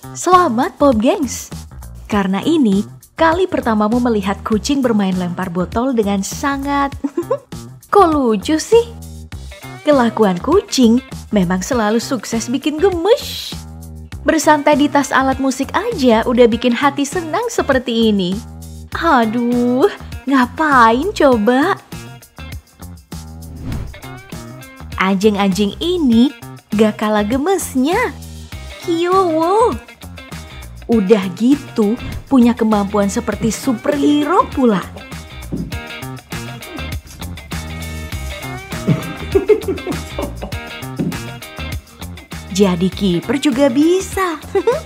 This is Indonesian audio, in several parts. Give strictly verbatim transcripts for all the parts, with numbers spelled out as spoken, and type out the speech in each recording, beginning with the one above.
Selamat Pop Gengs! Karena ini kali pertamamu melihat kucing bermain lempar botol dengan sangat... Kok lucu sih? Kelakuan kucing memang selalu sukses bikin gemes. Bersantai di tas alat musik aja udah bikin hati senang seperti ini. Aduh, ngapain coba? Anjing-anjing ini gak kalah gemesnya. Kiowo. Udah gitu punya kemampuan seperti superhero pula. Jadi kiper juga bisa.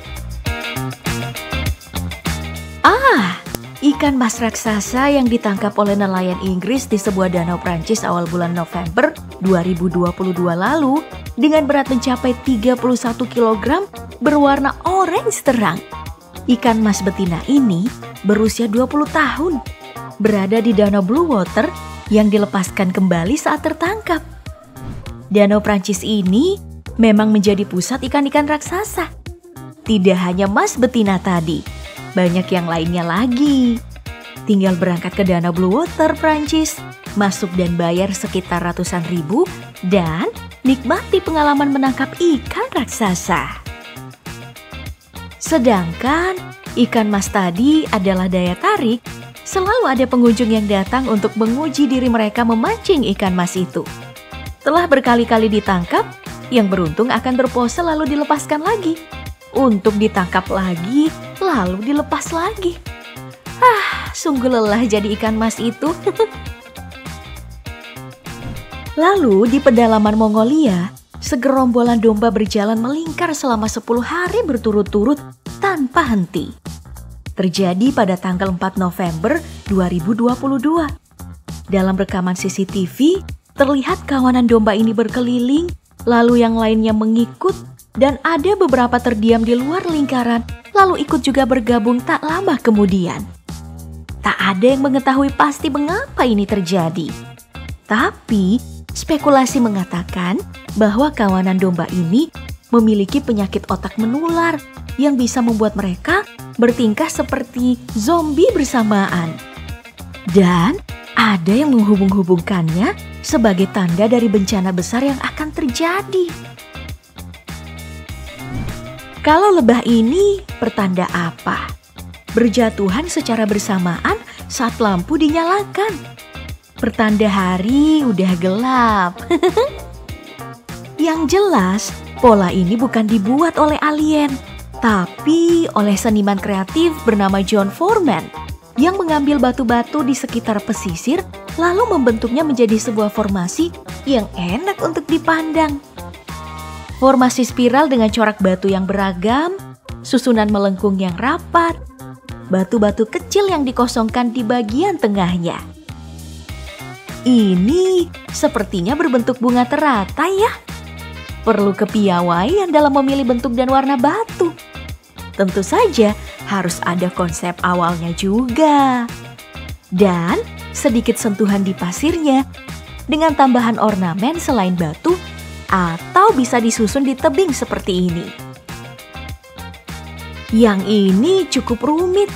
Ah, ikan mas raksasa yang ditangkap oleh nelayan Inggris di sebuah danau Prancis awal bulan November dua ribu dua puluh dua lalu dengan berat mencapai tiga puluh satu kilogram berwarna orange terang. Ikan mas betina ini berusia dua puluh tahun, berada di danau Blue Water yang dilepaskan kembali saat tertangkap. Danau Prancis ini memang menjadi pusat ikan-ikan raksasa. Tidak hanya mas betina tadi, banyak yang lainnya lagi. Tinggal berangkat ke Danau Blue Water Prancis, masuk dan bayar sekitar ratusan ribu, dan nikmati pengalaman menangkap ikan raksasa. Sedangkan ikan mas tadi adalah daya tarik, selalu ada pengunjung yang datang untuk menguji diri mereka memancing ikan mas itu. Setelah berkali-kali ditangkap, yang beruntung akan berpose lalu dilepaskan lagi. Untuk ditangkap lagi, lalu dilepas lagi. Ah, sungguh lelah jadi ikan mas itu. Lalu di pedalaman Mongolia, segerombolan domba berjalan melingkar selama sepuluh hari berturut-turut tanpa henti. Terjadi pada tanggal empat November dua ribu dua puluh dua. Dalam rekaman C C T V, terlihat kawanan domba ini berkeliling, lalu yang lainnya mengikut, dan ada beberapa terdiam di luar lingkaran, lalu ikut juga bergabung tak lama kemudian. Tak ada yang mengetahui pasti mengapa ini terjadi. Tapi, spekulasi mengatakan bahwa kawanan domba ini memiliki penyakit otak menular yang bisa membuat mereka bertingkah seperti zombie bersamaan. Dan ada yang menghubung-hubungkannya sebagai tanda dari bencana besar yang akan terjadi. Kalau lebah ini pertanda apa? Berjatuhan secara bersamaan saat lampu dinyalakan. Pertanda hari udah gelap. Yang jelas, pola ini bukan dibuat oleh alien, tapi oleh seniman kreatif bernama John Foreman yang mengambil batu-batu di sekitar pesisir lalu membentuknya menjadi sebuah formasi yang enak untuk dipandang. Formasi spiral dengan corak batu yang beragam, susunan melengkung yang rapat, batu-batu kecil yang dikosongkan di bagian tengahnya. Ini sepertinya berbentuk bunga teratai ya. Perlu kepiawaian dalam memilih bentuk dan warna batu. Tentu saja harus ada konsep awalnya juga. Dan sedikit sentuhan di pasirnya dengan tambahan ornamen selain batu atau bisa disusun di tebing seperti ini. Yang ini cukup rumit.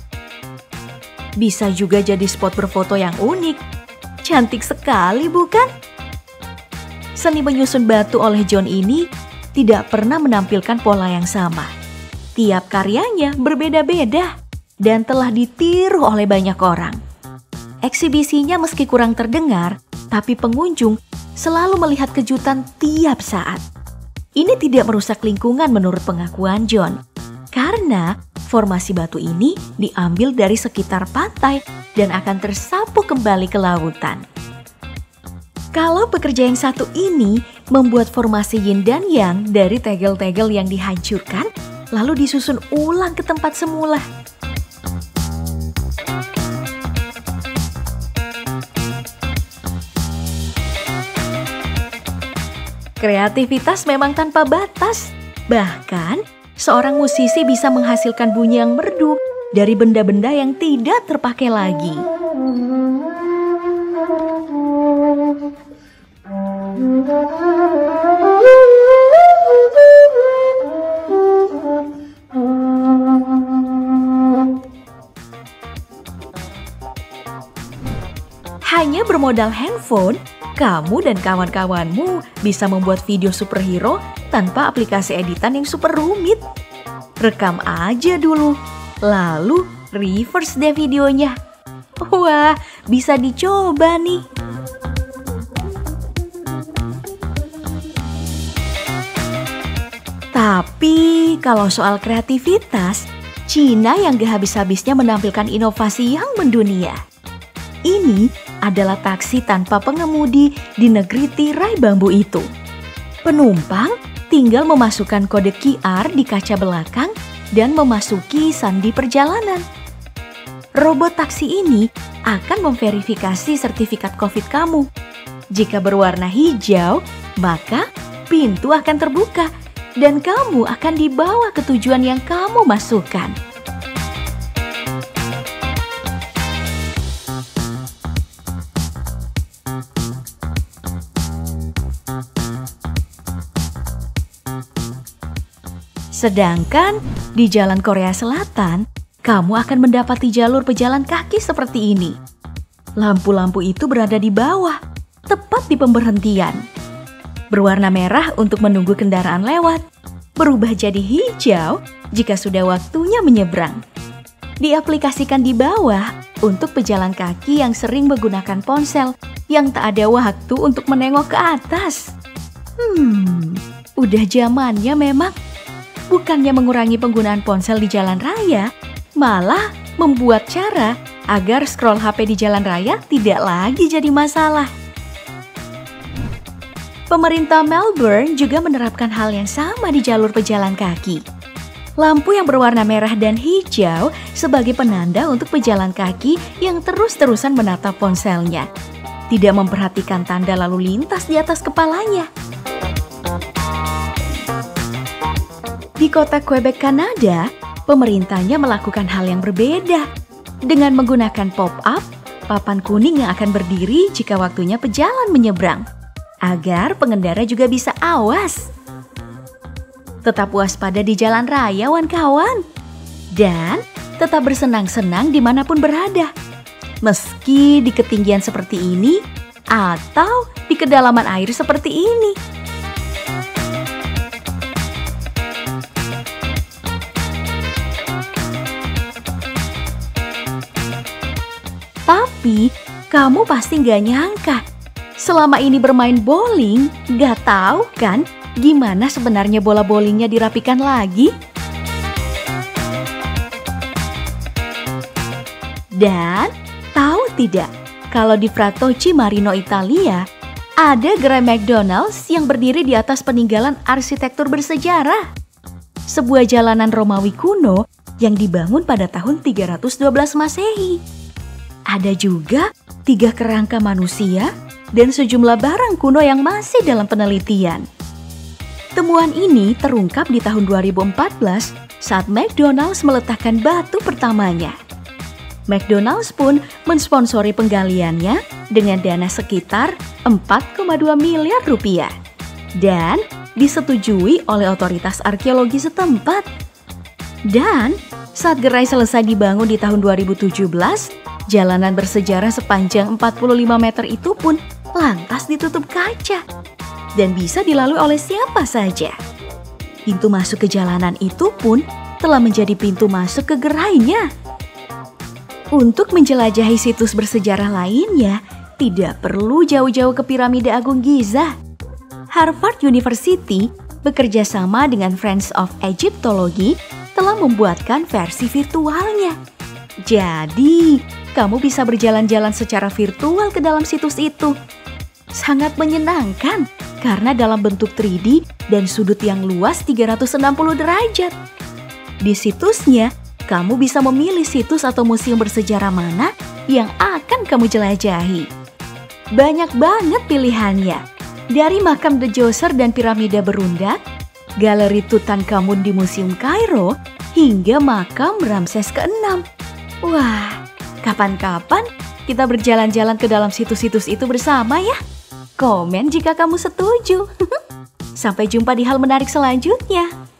Bisa juga jadi spot berfoto yang unik. Cantik sekali bukan? Seni menyusun batu oleh John ini tidak pernah menampilkan pola yang sama. Tiap karyanya berbeda-beda dan telah ditiru oleh banyak orang. Eksibisinya meski kurang terdengar, tapi pengunjung selalu melihat kejutan tiap saat. Ini tidak merusak lingkungan menurut pengakuan John, karena formasi batu ini diambil dari sekitar pantai dan akan tersapu kembali ke lautan. Kalau pekerja yang satu ini membuat formasi yin dan yang dari tegel-tegel yang dihancurkan, lalu disusun ulang ke tempat semula. Kreativitas memang tanpa batas. Bahkan, seorang musisi bisa menghasilkan bunyi yang merdu dari benda-benda yang tidak terpakai lagi. Hanya bermodal handphone, kamu dan kawan-kawanmu bisa membuat video superhero tanpa aplikasi editan yang super rumit. Rekam aja dulu, lalu reverse deh videonya. Wah, bisa dicoba nih. Tapi kalau soal kreativitas, Cina yang gak habis-habisnya menampilkan inovasi yang mendunia. Ini adalah taksi tanpa pengemudi di negeri tirai bambu itu. Penumpang tinggal memasukkan kode Q R di kaca belakang dan memasuki sandi perjalanan. Robot taksi ini akan memverifikasi sertifikat COVID kamu. Jika berwarna hijau, maka pintu akan terbuka dan kamu akan dibawa ke tujuan yang kamu masukkan. Sedangkan di Jalan Korea Selatan, kamu akan mendapati jalur pejalan kaki seperti ini. Lampu-lampu itu berada di bawah, tepat di pemberhentian. Berwarna merah untuk menunggu kendaraan lewat, berubah jadi hijau jika sudah waktunya menyeberang. Diaplikasikan di bawah untuk pejalan kaki yang sering menggunakan ponsel yang tak ada waktu untuk menengok ke atas. Hmm, udah zamannya memang. Bukannya mengurangi penggunaan ponsel di jalan raya, malah membuat cara agar scroll H P di jalan raya tidak lagi jadi masalah. Pemerintah Melbourne juga menerapkan hal yang sama di jalur pejalan kaki. Lampu yang berwarna merah dan hijau sebagai penanda untuk pejalan kaki yang terus-terusan menatap ponselnya, tidak memperhatikan tanda lalu lintas di atas kepalanya. Di kota Quebec, Kanada, pemerintahnya melakukan hal yang berbeda dengan menggunakan pop-up, papan kuning yang akan berdiri jika waktunya pejalan menyeberang, agar pengendara juga bisa awas. Tetap waspada di jalan raya, kawan-kawan, dan tetap bersenang-senang dimanapun berada, meski di ketinggian seperti ini atau di kedalaman air seperti ini. Tapi, kamu pasti gak nyangka, selama ini bermain bowling, gak tahu kan gimana sebenarnya bola bowlingnya dirapikan lagi? Dan, tahu tidak, kalau di Fratocci Marino, Italia, ada gerai McDonald's yang berdiri di atas peninggalan arsitektur bersejarah. Sebuah jalanan Romawi kuno yang dibangun pada tahun tiga ratus dua belas Masehi. Ada juga tiga kerangka manusia dan sejumlah barang kuno yang masih dalam penelitian. Temuan ini terungkap di tahun dua ribu empat belas saat McDonald's meletakkan batu pertamanya. McDonald's pun mensponsori penggaliannya dengan dana sekitar empat koma dua miliar rupiah dan disetujui oleh otoritas arkeologi setempat. Dan saat gerai selesai dibangun di tahun dua ribu tujuh belas, jalanan bersejarah sepanjang empat puluh lima meter itu pun lantas ditutup kaca dan bisa dilalui oleh siapa saja. Pintu masuk ke jalanan itu pun telah menjadi pintu masuk ke gerainya. Untuk menjelajahi situs bersejarah lainnya, tidak perlu jauh-jauh ke Piramida Agung Giza. Harvard University bekerja sama dengan Friends of Egyptology telah membuatkan versi virtualnya. Jadi, kamu bisa berjalan-jalan secara virtual ke dalam situs itu. Sangat menyenangkan karena dalam bentuk tiga D dan sudut yang luas tiga ratus enam puluh derajat. Di situsnya, kamu bisa memilih situs atau museum bersejarah mana yang akan kamu jelajahi. Banyak banget pilihannya. Dari makam The Djoser dan piramida berundak, galeri Tutankhamun di Museum Kairo, hingga makam Ramses keenam. Wah, kapan-kapan kita berjalan-jalan ke dalam situs-situs itu bersama ya. Komen jika kamu setuju. Sampai jumpa di hal menarik selanjutnya.